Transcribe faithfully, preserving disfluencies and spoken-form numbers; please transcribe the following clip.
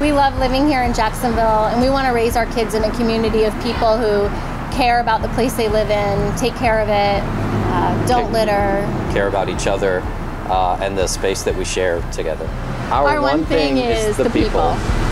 We love living here in Jacksonville, and we want to raise our kids in a community of people who care about the place they live in, take care of it, uh, don't litter. Care about each other uh, and the space that we share together. Our, Our one, one thing, thing is, is the people. people.